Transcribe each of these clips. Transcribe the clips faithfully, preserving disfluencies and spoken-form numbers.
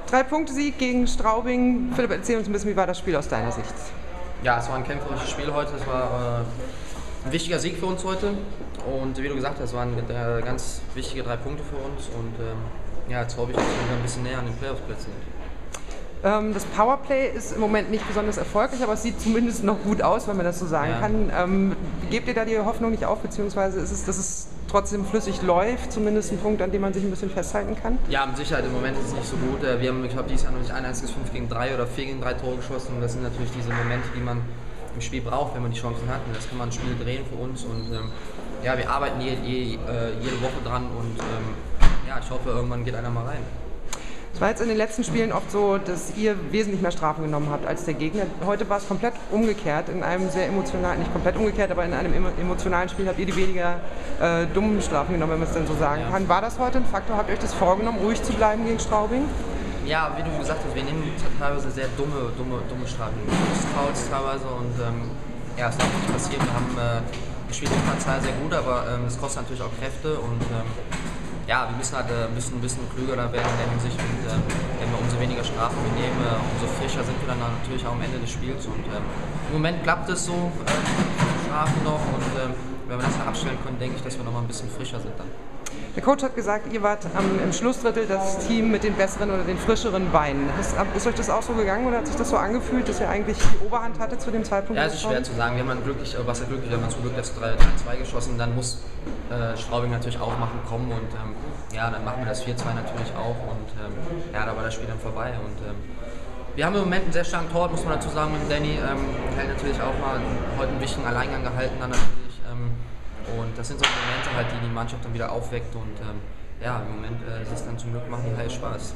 Drei-Punkte-Sieg gegen Straubing. Philipp, erzähl uns ein bisschen, wie war das Spiel aus deiner Sicht? Ja, es war ein kämpferisches Spiel heute. Es war äh, ein wichtiger Sieg für uns heute. Und wie du gesagt hast, es waren äh, ganz wichtige drei Punkte für uns. Und ähm, ja, jetzt hoffe ich, dass wir wieder ein bisschen näher an den Playoff-Plätzen sind. Ähm, das Powerplay ist im Moment nicht besonders erfolgreich, aber es sieht zumindest noch gut aus, wenn man das so sagen Ja. kann. Ähm, gebt ihr da die Hoffnung nicht auf, beziehungsweise ist es, dass es trotzdem flüssig läuft, zumindest ein Punkt, an dem man sich ein bisschen festhalten kann? Ja, mit Sicherheit. Im Moment ist es nicht so gut. Wir haben, ich glaube, dieses Jahr noch nicht ein einziges fünf gegen drei oder vier gegen drei Tore geschossen. Und das sind natürlich diese Momente, die man im Spiel braucht, wenn man die Chancen hat. Und das kann man ein Spiel drehen für uns. Und ähm, ja, wir arbeiten je, je, äh, jede Woche dran. Und ähm, ja, ich hoffe, irgendwann geht einer mal rein. Es war jetzt in den letzten Spielen oft so, dass ihr wesentlich mehr Strafen genommen habt als der Gegner. Heute war es komplett umgekehrt, in einem sehr emotionalen, nicht komplett umgekehrt, aber in einem emotionalen Spiel habt ihr die weniger äh, dummen Strafen genommen, wenn man es denn so sagen Ja. kann. War das heute ein Faktor? Habt ihr euch das vorgenommen, ruhig zu bleiben gegen Straubing? Ja, wie du gesagt hast, wir nehmen teilweise sehr dumme, dumme, dumme Strafen. Fouls teilweise und ähm, ja, es darf nicht passieren. Wir haben äh, wir spielen die Zahl sehr gut, aber es ähm, kostet natürlich auch Kräfte und ähm, ja, wir müssen halt äh, ein, bisschen, ein bisschen klüger da werden in der Hinsicht und äh, wenn wir umso weniger Strafen wir nehmen, äh, umso frischer sind wir dann natürlich auch am Ende des Spiels und ähm, im Moment klappt es so, äh, Strafen noch und ähm, wenn wir das dann abstellen können, denke ich, dass wir noch mal ein bisschen frischer sind dann. Der Coach hat gesagt, ihr wart am, im Schlussdrittel das Team mit den besseren oder den frischeren Beinen. Ist, ist euch das auch so gegangen oder hat sich das so angefühlt, dass ihr eigentlich die Oberhand hattet zu dem Zeitpunkt? Ja, es ist schwer zu sagen. Wir haben dann glücklich, was ja glücklich, wir haben zum Glück das drei zwei geschossen, dann muss äh, Straubing natürlich aufmachen kommen und ähm, ja, dann machen wir das vier zwei natürlich auch und ähm, ja, da war das Spiel dann vorbei und ähm, wir haben im Moment einen sehr starken Torwart, muss man dazu sagen, mit Danny. Ähm, der hat natürlich auch mal heute einen wichtigen Alleingang gehalten dann natürlich. Ähm, Und das sind so Momente halt, die die Mannschaft dann wieder aufweckt und ähm, ja, im Moment äh, ist es dann zum Glück machen die halt Spaß.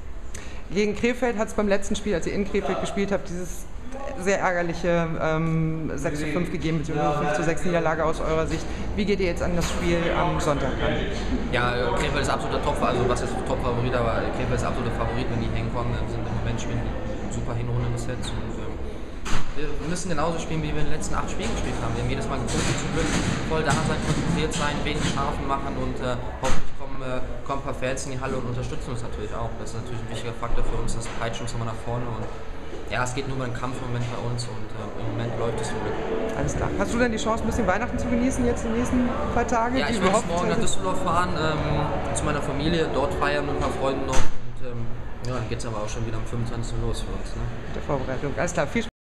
Gegen Krefeld hat es beim letzten Spiel, als ihr in Krefeld gespielt habt, dieses sehr ärgerliche ähm, sechs zu fünf gegeben, beziehungsweise fünf zu sechs Niederlage aus eurer Sicht. Wie geht ihr jetzt an das Spiel am Sonntag ran? Ja, Krefeld ist absoluter Top, also was jetzt Top-Favorit, aber Krefeld ist absoluter Favorit, wenn die hinkommen, dann sind im Moment spielen die eine super Hinrunde bis jetzt. Und, ähm, wir müssen genauso spielen, wie wir in den letzten acht Spielen gespielt haben. Wir haben jedes Mal gepunktet, zum Glück voll da sein, konzentriert sein, wenig Strafen machen und äh, hoffentlich kommen, äh, kommen ein paar Fans in die Halle und unterstützen uns natürlich auch. Das ist natürlich ein wichtiger Faktor für uns, das peitscht uns nochmal nach vorne und ja, es geht nur über einen Kampf im Moment bei uns und äh, im Moment läuft es zum Glück. Alles klar. Hast du denn die Chance, ein bisschen Weihnachten zu genießen jetzt die nächsten paar Tage? Ja, ich werde morgen nach Düsseldorf fahren, ähm, zu meiner Familie, dort feiern mit ein paar Freunden noch und ähm, ja, dann geht es aber auch schon wieder am fünfundzwanzigsten los für uns. Ne? Mit der Vorbereitung. Alles klar, viel Spaß.